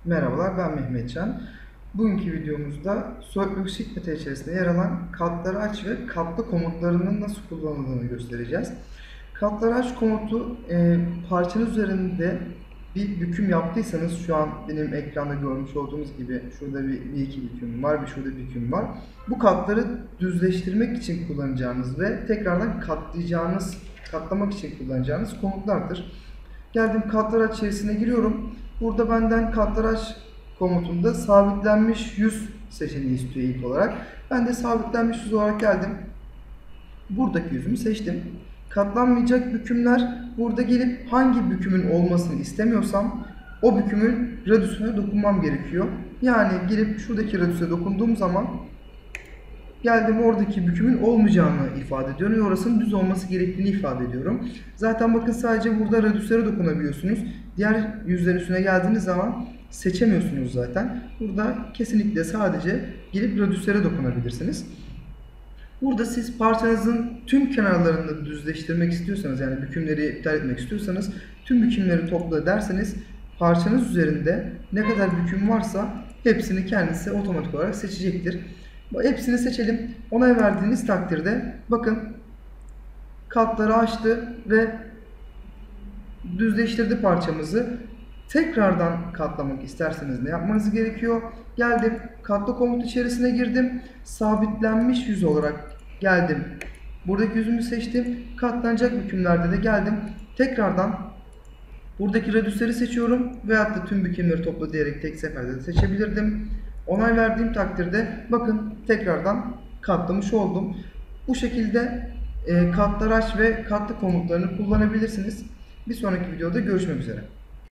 Merhabalar, ben Mehmetcan. Bugünkü videomuzda SolidWorks Sheet içerisinde yer alan katları aç ve katlı komutlarının nasıl kullanıldığını göstereceğiz. Katları aç komutu parçanın üzerinde bir büküm yaptıysanız, şu an benim ekranda görmüş olduğunuz gibi şurada bir iki büküm var, şurada bir büküm var. Bu katları düzleştirmek için kullanacağınız ve tekrardan katlamak için kullanacağınız komutlardır. Geldim katlar aç içerisine giriyorum. Burada benden katlar aç komutunda sabitlenmiş yüz seçeneği istiyor ilk olarak. Ben de sabitlenmiş yüz olarak geldim. Buradaki yüzümü seçtim. Katlanmayacak bükümler, burada gelip hangi bükümün olmasını istemiyorsam o bükümün radyüsüne dokunmam gerekiyor. Yani gelip şuradaki radyüse dokunduğum zaman geldim oradaki bükümün olmayacağını ifade ediyorum ve orasının düz olması gerektiğini ifade ediyorum. Zaten bakın sadece burada radyüslere dokunabiliyorsunuz. Diğer yüzlerin üstüne geldiğiniz zaman seçemiyorsunuz zaten. Burada kesinlikle sadece gelip radyüslere dokunabilirsiniz. Burada siz parçanızın tüm kenarlarını düzleştirmek istiyorsanız, yani bükümleri iptal etmek istiyorsanız, tüm bükümleri topla derseniz parçanız üzerinde ne kadar büküm varsa hepsini kendisi otomatik olarak seçecektir. Hepsini seçelim. Onay verdiğiniz takdirde bakın katları açtı ve düzleştirdi parçamızı. Tekrardan katlamak isterseniz ne yapmanız gerekiyor? Geldim, katla komut içerisine girdim. Sabitlenmiş yüz olarak geldim. Buradaki yüzümü seçtim. Katlanacak bükümlerde de geldim. Tekrardan buradaki radyüsleri seçiyorum. Veyahut da tüm bükümleri topla diyerek tek seferde de seçebilirdim. Onay verdiğim takdirde bakın tekrardan katlamış oldum. Bu şekilde katlar aç ve katlı komutlarını kullanabilirsiniz. Bir sonraki videoda görüşmek üzere.